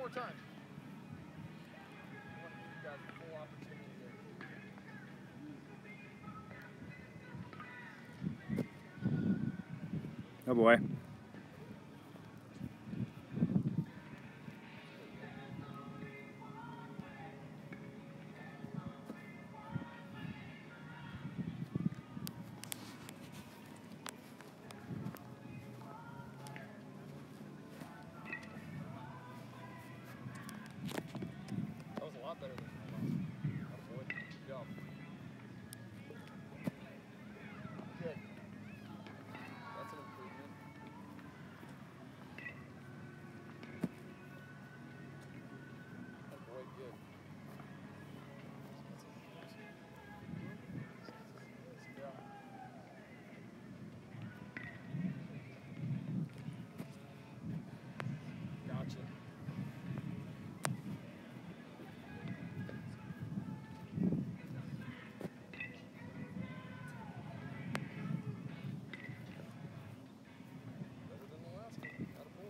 more time. I want to give you guys a full opportunity here. Oh boy. That was a lot better than my last. Attaboy. Good job. Good. That's an improvement. Attaboy, good. Yeah. Gotcha. Better than the last one.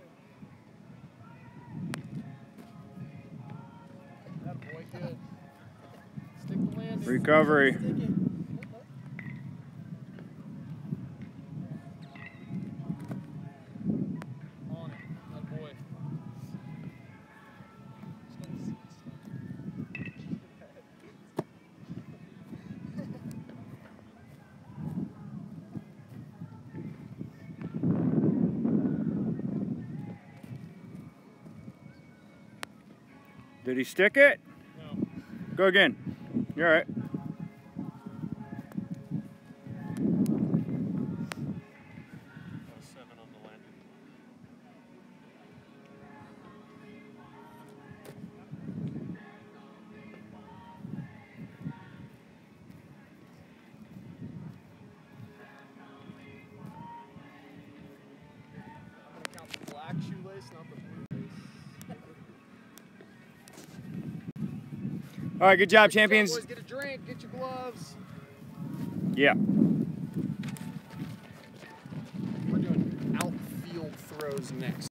Attaboy. Attaboy, good. Stick the landing. Recovery. Stick it. On it. Attaboy. Did he stick it? No. Go again. You're all right. That was 7 on the landing. I'm going to count the black shoelace, not the blue lace. All right, good job, champions. Boys, get a drink, get your gloves. Yeah. We're doing outfield throws next.